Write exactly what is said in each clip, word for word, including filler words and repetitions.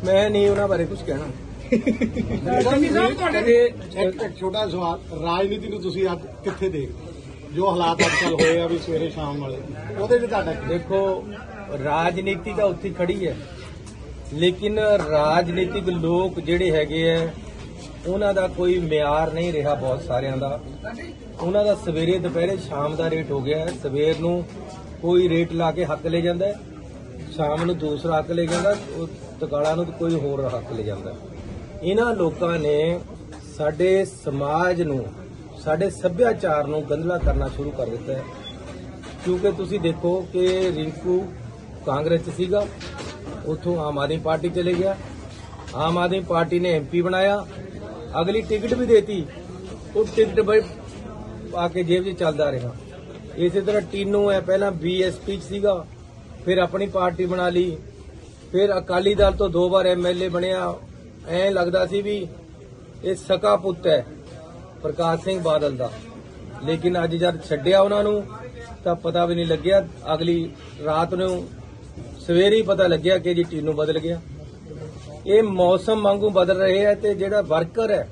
मैं नहीं उन्होंने बारे कुछ कहना। एक छोटा सवाल, राजनीति ਨੂੰ ਤੁਸੀਂ ਅੱਜ ਕਿੱਥੇ ਦੇਖਦੇ ਜੋ ਹਾਲਾਤ ਅੱਜ ਕੱਲ ਹੋਏ ਆ ਵੀ ਸਵੇਰੇ ਸ਼ਾਮ ਵਾਲੇ ਉਹਦੇ ਵਿੱਚ ਤੁਹਾਡਾ देखो राजनीति ਤਾਂ ਉੱਥੇ ਖੜੀ ਹੈ लेकिन राजनीतिक लोग ਜਿਹੜੇ ਹੈਗੇ ਆ ਉਹਨਾਂ ਦਾ ਕੋਈ ਮਿਆਰ ਨਹੀਂ ਰਿਹਾ। ਬਹੁਤ ਸਾਰਿਆਂ ਦਾ ਉਹਨਾਂ ਦਾ ਸਵੇਰੇ ਦੁਪਹਿਰੇ ਸ਼ਾਮ ਦਾ ਰੇਟ ਹੋ ਗਿਆ। ਸਵੇਰ ਨੂੰ ਕੋਈ ਰੇਟ ਲਾ ਕੇ ਹੱਕ ਲੈ ਜਾਂਦਾ, ਸ਼ਾਮ ਨੂੰ ਦੂਸਰਾ ਹੱਕ ਲੈ ਜਾਂਦਾ, ਤਕਾਲਾ ਨੂੰ ਕੋਈ ਹੋਰ ਹੱਕ ਲੈ ਜਾਂਦਾ। ਇਹਨਾਂ ਲੋਕਾਂ ਨੇ ਸਾਡੇ ਸਮਾਜ ਨੂੰ, ਸਾਡੇ ਸੱਭਿਆਚਾਰ ਨੂੰ ਗੰਧਲਾ ਕਰਨਾ ਸ਼ੁਰੂ ਕਰ ਦਿੱਤਾ ਹੈ। ਕਿਉਂਕਿ ਤੁਸੀਂ ਦੇਖੋ ਕਿ ਰਿੰਕੂ ਕਾਂਗਰਸ 'ਚ ਸੀਗਾ, ਉੱਥੋਂ ਆਮ ਆਦਮੀ ਪਾਰਟੀ ਚਲੇ ਗਿਆ, ਆਮ ਆਦਮੀ ਪਾਰਟੀ ਨੇ ਐਮਪੀ ਬਣਾਇਆ, ਅਗਲੀ ਟਿਕਟ ਵੀ ਦੇਤੀ, ਉਹ ਟਿਕਟ ਪਾ ਕੇ ਜੇਬ 'ਚ ਚੱਲਦਾ ਰਿਹਾ। ਇਸੇ ਤਰ੍ਹਾਂ ਟੀਨੂ ਹੈ, ਪਹਿਲਾਂ ਬੀਐਸਪੀ 'ਚ ਸੀਗਾ, ਫਿਰ ਆਪਣੀ ਪਾਰਟੀ ਬਣਾ ਲਈ, ਫਿਰ ਅਕਾਲੀ ਦਲ ਤੋਂ ਦੋ ਵਾਰ ਐਮਐਲਏ ਬਣਿਆ। ਐਂ ਲੱਗਦਾ ਸੀ ਵੀ ਇਹ ਸਕਾ ਪੁੱਤ ਹੈ ਪ੍ਰਕਾਸ਼ ਸਿੰਘ ਬਾਦਲ ਦਾ, ਲੇਕਿਨ ਅੱਜ ਜਦ ਛੱਡਿਆ ਉਹਨਾਂ ਨੂੰ ਤਾਂ ਪਤਾ ਵੀ ਨਹੀਂ ਲੱਗਿਆ। ਅਗਲੀ ਰਾਤ ਨੂੰ ਸਵੇਰੇ ਹੀ ਪਤਾ ਲੱਗਿਆ ਕਿ ਜੀ ਟੀਨੂ ਬਦਲ ਗਿਆ। ਇਹ ਮੌਸਮ ਵਾਂਗੂ ਬਦਲ ਰਹੇ ਹੈ ਤੇ ਜਿਹੜਾ ਵਰਕਰ ਹੈ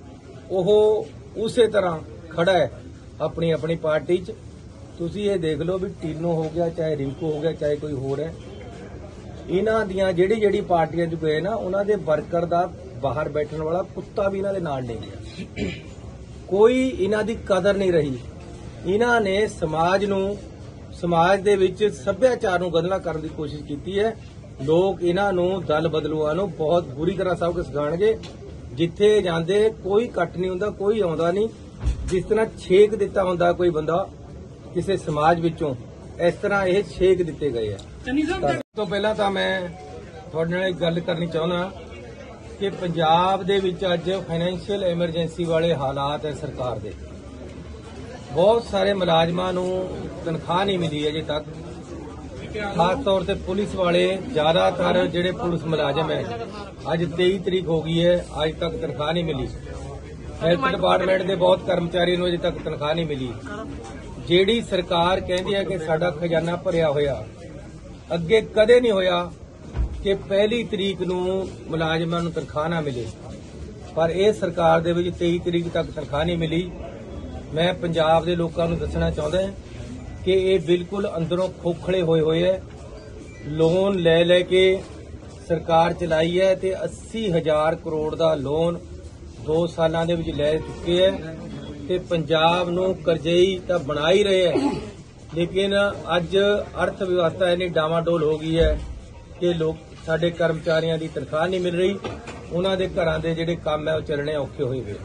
ਉਹ ਉਸੇ ਤਰ੍ਹਾਂ ਖੜਾ ਹੈ ਆਪਣੀ ਆਪਣੀ ਪਾਰਟੀ 'ਚ। ਤੁਸੀਂ ਇਹ ਦੇਖ ਲਓ ਵੀ ਟੀਨੂ ਹੋ ਗਿਆ, ਚਾਹੇ ਰਿੰਕੂ ਹੋ ਗਿਆ, ਚਾਹੇ ਕੋਈ ਹੋਰ ਹੈ, ਇਹਨਾਂ ਦੀਆਂ ਜਿਹੜੀ ਜਿਹੜੀ ਪਾਰਟੀਆਂ 'ਚ ਗਏ ਨਾ, ਉਹਨਾਂ ਦੇ ਵਰਕਰ ਦਾ ਬਾਹਰ ਬੈਠਣ ਵਾਲਾ ਕੁੱਤਾ ਵੀ ਇਹਨਾਂ ਦੇ ਨਾਲ ਨਹੀਂ ਗਿਆ। ਕੋਈ ਇਹਨਾਂ ਦੀ ਕਦਰ ਨਹੀਂ ਰਹੀ। ਇਹਨਾਂ ਨੇ ਸਮਾਜ ਨੂੰ, ਸਮਾਜ ਦੇ ਵਿੱਚ ਸੱਭਿਆਚਾਰ ਨੂੰ ਗੰਧਲਾ ਕਰਨ ਦੀ ਕੋਸ਼ਿਸ਼ ਕੀਤੀ ਹੈ। ਲੋਕ ਇਹਨਾਂ ਨੂੰ ਦਲ ਬਦਲੂਆਂ ਨੂੰ ਬਹੁਤ ਬੁਰੀ ਤਰ੍ਹਾਂ ਸਬਕ ਸਿਖਾਉਣਗੇ। ਜਿੱਥੇ ਜਾਂਦੇ ਕੋਈ ਕੱਟ ਨਹੀਂ ਹੁੰਦਾ, ਕੋਈ ਆਉਂਦਾ ਨਹੀਂ। ਜਿਸ ਤਰ੍ਹਾਂ ਛੇਕ ਦਿੱਤਾ ਹੁੰਦਾ ਕੋਈ ਬੰਦਾ ਕਿਸੇ ਸਮਾਜ ਵਿੱਚੋਂ, ਇਸ ਤਰ੍ਹਾਂ ਇਹ ਛੇਕ ਦਿੱਤੇ ਗਏ ਆ। ਸਭ ਤੋਂ ਪਹਿਲਾਂ ਤਾਂ ਮੈਂ ਤੁਹਾਡੇ ਨਾਲ ਇੱਕ ਗੱਲ ਕਰਨੀ ਚਾਹੁੰਦਾ ਕਿ ਪੰਜਾਬ ਦੇ ਵਿੱਚ ਅੱਜ ਫਾਈਨੈਂਸ਼ੀਅਲ ਐਮਰਜੈਂਸੀ ਵਾਲੇ ਹਾਲਾਤ ਹੈ ਸਰਕਾਰ ਦੇ। ਬਹੁਤ ਸਾਰੇ ਮੁਲਾਜ਼ਮਾਂ ਨੂੰ ਤਨਖਾਹ ਨਹੀਂ ਮਿਲੀ ਅਜੇ ਤੱਕ, ਖਾਸ ਤੌਰ ਤੇ ਪੁਲਿਸ ਵਾਲੇ। ਜ਼ਿਆਦਾਤਰ ਜਿਹੜੇ ਪੁਲਿਸ ਮੁਲਾਜ਼ਮ ਹੈ, ਅੱਜ ਤੇਈ ਤਰੀਕ ਹੋ ਗਈ ਹੈ, ਅੱਜ ਤੱਕ ਤਨਖਾਹ ਨਹੀਂ ਮਿਲੀ। ਹੈਲਥ ਡਿਪਾਰਟਮੈਂਟ ਦੇ ਬਹੁਤ ਕਰਮਚਾਰੀ ਨੂੰ ਅਜੇ ਤੱਕ ਤਨਖਾਹ ਨਹੀਂ ਮਿਲੀ। ਜਿਹੜੀ ਸਰਕਾਰ ਕਹਿੰਦੀ ਹੈ ਕਿ ਸਾਡਾ ਖਜ਼ਾਨਾ ਭਰਿਆ ਹੋਇਆ, ਅੱਗੇ ਕਦੇ ਨਹੀਂ ਹੋਇਆ ਕਿ ਪਹਿਲੀ ਤਰੀਕ ਨੂੰ ਮੁਲਾਜ਼ਮਾਂ ਨੂੰ ਤਨਖਾਹ ਨਾ ਮਿਲੇ, ਪਰ ਇਹ ਸਰਕਾਰ ਦੇ ਵਿੱਚ ਤੇਈ ਤਰੀਕ ਤੱਕ ਤਨਖਾਹ ਨਹੀਂ ਮਿਲੀ। ਮੈਂ ਪੰਜਾਬ ਦੇ ਲੋਕਾਂ ਨੂੰ ਦੱਸਣਾ ਚਾਹੁੰਦਾ ਕਿ ਇਹ ਬਿਲਕੁਲ ਅੰਦਰੋਂ ਖੋਖਲੇ ਹੋਏ ਹੋਏ ਹੈ। ਲੋਨ ਲੈ ਲੈ ਕੇ ਸਰਕਾਰ ਚਲਾਈ ਹੈ ਤੇ ਅੱਸੀ ਹਜ਼ਾਰ ਕਰੋੜ ਦਾ ਲੋਨ ਦੋ ਸਾਲਾਂ ਦੇ ਵਿੱਚ ਲੈ ਚੁੱਕੇ ਹੈ ਤੇ ਪੰਜਾਬ ਨੂੰ ਕਰਜ਼ਈ ਤਾਂ ਬਣਾ ਹੀ ਰਹੇ ਹੈ, ਲੇਕਿਨ ਅੱਜ ਅਰਥ ਵਿਵਸਥਾ ਇੰਨੀ ਡਾਵਾਡੋਲ ਹੋ ਗਈ ਹੈ ਕਿ ਲੋਕ, ਸਾਡੇ ਕਰਮਚਾਰੀਆਂ ਦੀ ਤਨਖਾਹ ਨਹੀਂ ਮਿਲ ਰਹੀ, ਉਹਨਾਂ ਦੇ ਘਰਾਂ ਦੇ ਜਿਹੜੇ ਕੰਮ ਹੈ ਉਹ ਚੱਲਣੇ ਔਖੇ ਹੋਏ ਹੋਏ।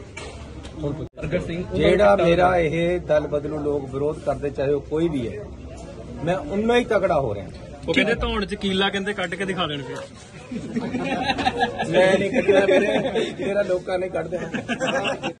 ਜਿਹੜਾ ਮੇਰਾ ਇਹ ਦਲ ਬਦਲੂ ਲੋਕ ਵਿਰੋਧ ਕਰਦੇ, ਚਾਹੇ ਉਹ ਕੋਈ ਵੀ ਹੈ, ਮੈਂ ਉਨਾ ਹੀ ਤਕੜਾ ਹੋ ਰਿਹਾ। ਉਹ ਕਹਿੰਦੇ ਧੌਣ ਚ ਕੀਲਾ ਕਹਿੰਦੇ ਕੱਢ ਕੇ ਦਿਖਾ ਦੇਣਗੇ। ਮੈਂ ਨਹੀਂ ਕੱਢਿਆ, ਮੇਰਾ ਲੋਕਾਂ ਨੇ ਕੱਢ ਦੇਣਾ।